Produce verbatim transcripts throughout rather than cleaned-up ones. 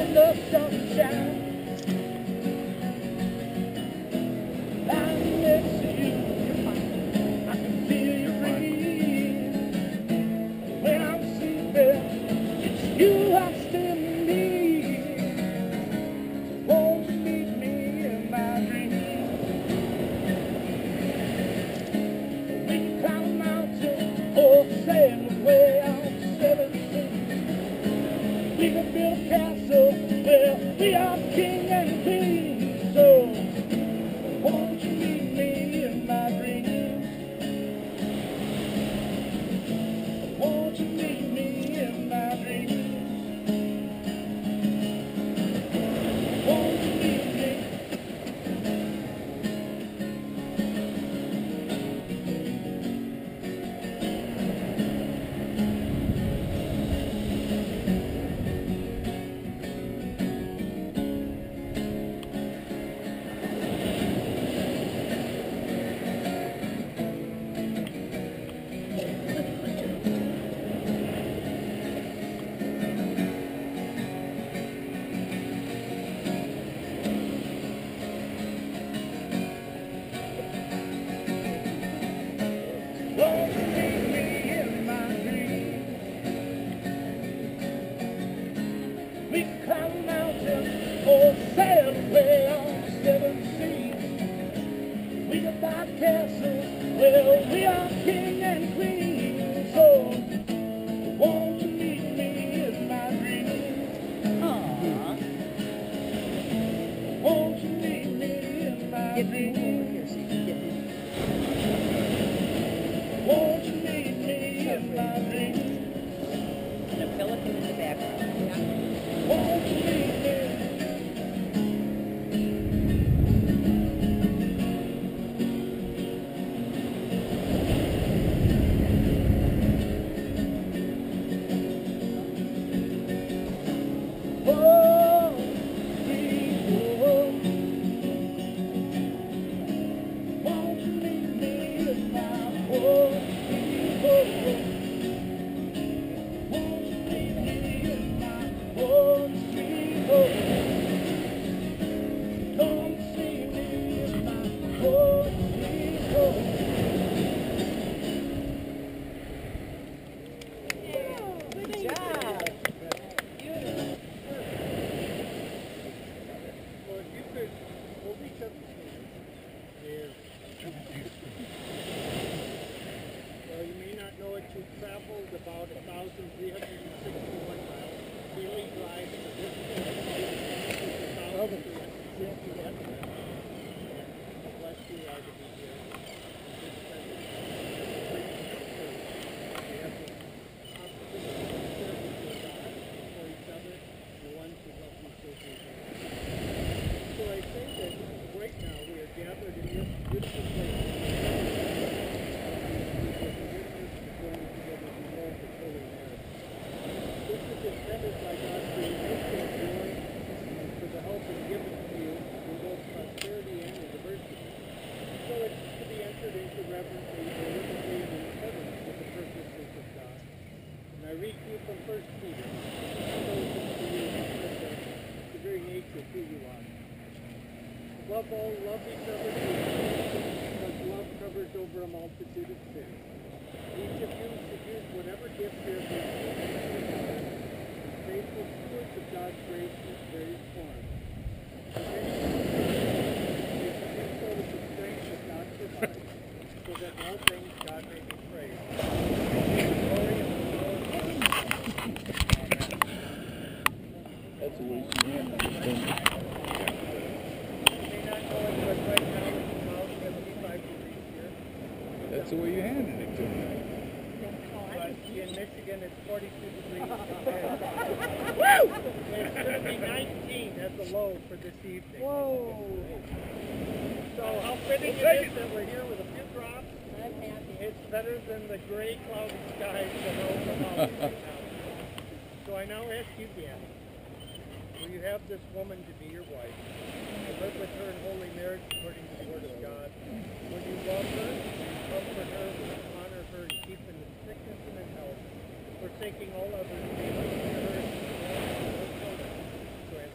the sunshine. I'm next to you. I can feel your breeze. When I'm sleeping, it's you I still need. Won't you meet me in my dreams? We can climb a mountain or sail away on seven seas. We can build a castle where we are king and queen. So won't you meet me in my dreams? Won't you meet me in my dreams? Won't you meet me? Won't you meet me in my dreams? We can climb a mountain or sail away on seven seas. We can buy a castle where we are king and queen. So won't you meet me in my dreams? Aww. Won't you meet me in my dreams? Won't you meet me in my dreams? And a pelican in the background. Yeah. Won't you meet me? Oh, sweet home. Won't you meet me in my home? Sweet home. Won't you meet me in my home? Sweet home. Come see me in my home. Sweet home. Good job. Well, if you could, we'll reach up to you. There. Well, you may not know it, you've traveled about one thousand three hundred sixty-one miles. Daily drive to this point. one thousand three hundred sixty-one miles. And bless you are to be here. This present. We have the opportunity to serve with your God for each other, the ones who love you so deeply. So I say that right now we are gathered in this beautiful place. This is intended by God to make your joy and for the help and given to you in both prosperity and in diversity. So it's to be entered into reverently, deliberately, and in accordance with the purposes of God. And I read to you from First Peter. It shows it to you the, the very nature of who you are. Above all, love each other because love covers over a multitude of sins. Each of you should use whatever gift you have received as faithful stewards of God's grace in its various forms. If anyone is you should do so with the strength that God provides, so that in all things God may be praised. Glory and glory. That's the way she handles it. You may not know it, but right now it's about seventy-five degrees here. That's the way you handed it to me. But in Michigan, it's forty-two degrees. Woo! It's going to be nineteen as the low for this evening. Whoa! So how fitting it is that we're here with a few drops. I'm happy. It's better than the gray cloudy skies that are over Holland right now. So I now ask you, Dan, will you have this woman to be your wife and live with her in holy marriage according to the Word of God? Will you love her, comfort her, honor her, and keep in sickness and in health, forsaking all others, be unto her and to all her children? So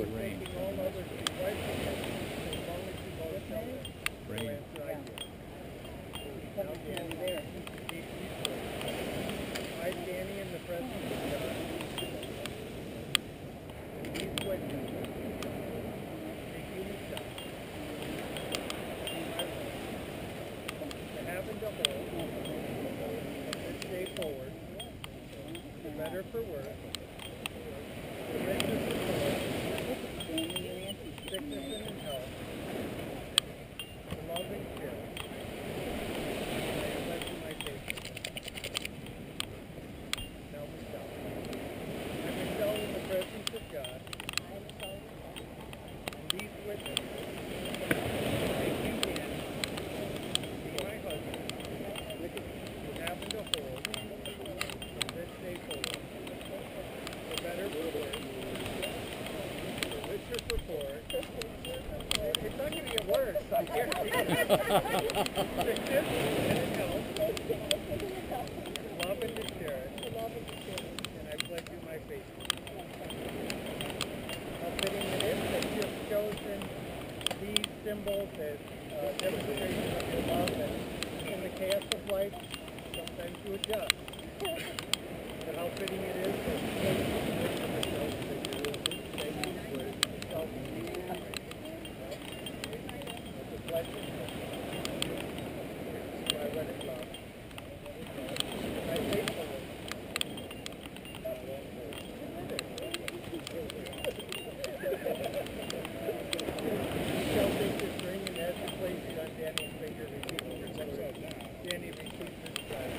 for rain. Taking all others to wife the tension as long as you both know it. Rain. No answer I give. Now, Danny, there. Keep peaceful. I, Danny, in the presence of God, and these witnesses, make you myself, be my wife, to have and to hold, from this day forward, for better for worse, for riches and glory, sickness and in health, for love and care. I pledge you my faithfulness. Now, Michelle. I, Michelle, in the presence of God, and these witnesses, make you, Danny, be my husband, to have and to hold, from this day forward, for better for worse, for richer for poor. It's not going to get worse. I guarantee it. Sickness and in health, love and to cherish, and I pledge you my faithfulness. How fitting it is that you have chosen these symbols as uh, demonstration of your love, and in the chaos of life, sometimes you adjust. But how fitting it is that you chose to live for yourself, that you will say these words yourself and be it's a blessing. My wedded love. My faithfulness. Michelle takes this ring and as she places it on Danny's finger, repeats her memory. Danny repeats his prayer.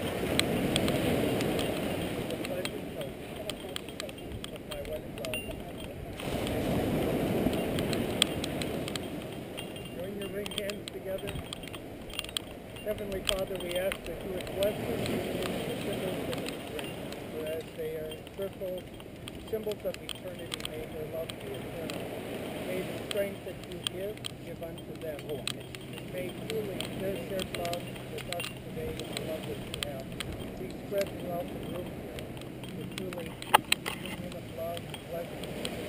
The pledge and token of my wedded love. Join your ring hands together. Heavenly Father, we ask that you would bless this union and the symbols of this ring, for as they are circles, symbols of eternity, may their love be eternal. May the strength that you give, give unto them. May truly their shared love with us today and the love that you have be spread throughout the room here. To truly union of love and blessing.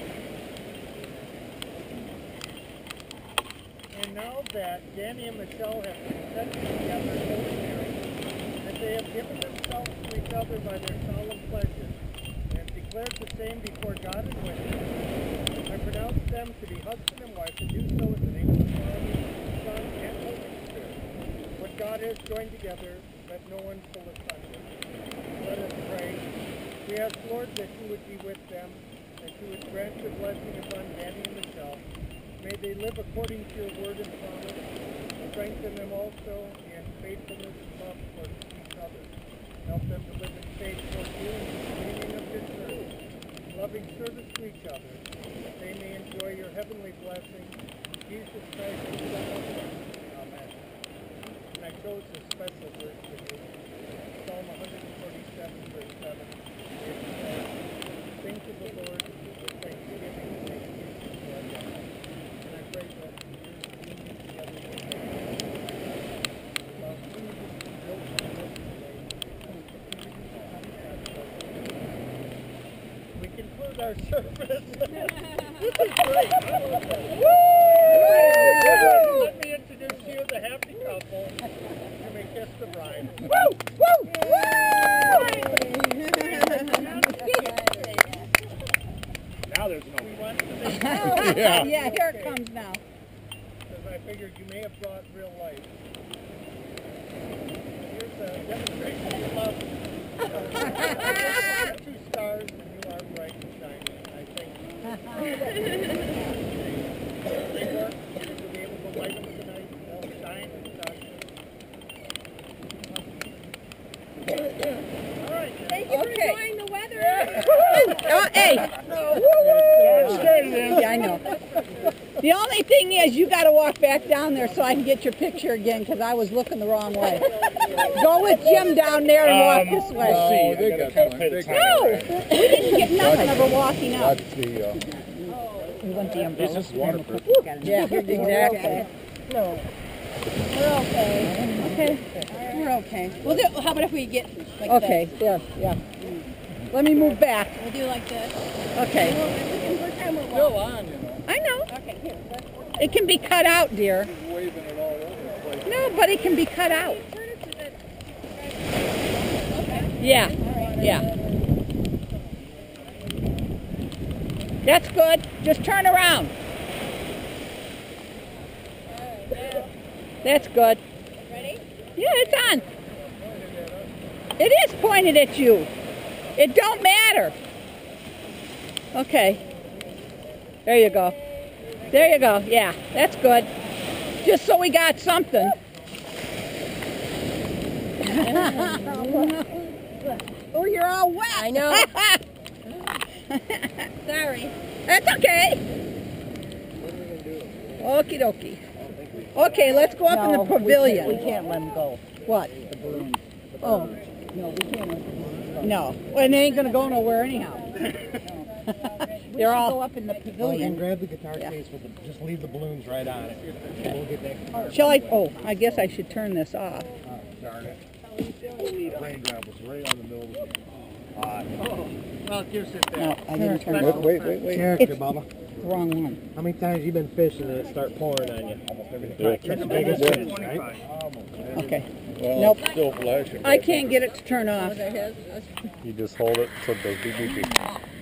And now that Danny and Michelle have consented together holy marriage, that they have given themselves to each other by their solemn pledges, and declared the same before God and witnesses, I pronounce them to be husband and wife, and do so in the name of the Father, Son, and Holy Spirit. What God has joined together, let no one pull asunder. Let us pray. We ask, Lord, that you would be with them, that you would grant your blessing upon Danny and Michelle. May they live according to your word and promise. Strengthen them also in faithfulness and love for each other. Help them to live in faith toward you and the communion of your church, loving service to each other, that they may enjoy your heavenly blessing. In Jesus Christ, your Son. Amen. And I chose a special verse for you. Psalm one forty-seven, verse seven. It says, sing to the Lord with thanksgiving and make music to our God. And I pray that you union together with us. Love you, built on this today. We conclude our service. This is great. I love that. Woo! Let me introduce you the happy couple. You may kiss the bride. Woo! Woo! Now there's no. We want to make Yeah. Yeah, here it comes now. because I figured you may have brought real life. Here's a demonstration of your love. Two stars and you are bright and shining. I think they work. You'll be able to light them tonight. They'll shine and shine. All right. Thank you for Okay. enjoying the weather. Oh, hey. Yeah. Yeah, I know. The only thing is, you got to walk back down there so I can get your picture again, because I was looking the wrong way. Go with Jim down there and walk this way. We'll see. Oh, they I got gotta time. pay They the got time. No, we didn't get nothing of her walking up. That's the, uh, We want the umbrella. This is waterproof. Yeah, exactly. No. We're okay. Okay. We're okay. We'll do, how about if we get like okay, yeah, yeah. Let me move back. We'll do like this. Okay. Still on, you know. It can be cut out, dear. He's waving it all over the place. No, but it can be cut out. Yeah, yeah. That's good. Just turn around. That's good. Ready? Yeah, it's on. It is pointed at you. It don't matter. Okay. There you go. There you go. Yeah, that's good. Just so we got something. Oh, you're all wet. I know. Sorry. That's okay. Okie dokie. Okay, let's go up in the pavilion. We can't let them go. What? The balloons. Oh, No, we can't let the balloons go. no. Well, they ain't going to go nowhere anyhow. We They're should all- go up in the Well, then pavilion. grab the guitar Yeah. case with the, just leave the balloons right on it. We'll get that guitar. Shall I? Oh, I guess I should turn this off. Oh, darn it. The raindrop was right on the middle of the uh, well, it gives it No, that. I didn't turn it Wait, off. wait, wait, wait. It's- Character, Bubba. Wrong one. How many times you been fishing and it start pouring on you? Almost every time. Yeah. Catch the biggest Yeah. fish, right? Okay. Well, Nope. it's still flashing. I can't get it to turn off. You just hold it till it goes beep beep beep.